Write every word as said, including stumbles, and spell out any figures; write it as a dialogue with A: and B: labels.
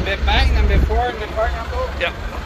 A: bit bang than before in the car, Rambo?
B: Yeah.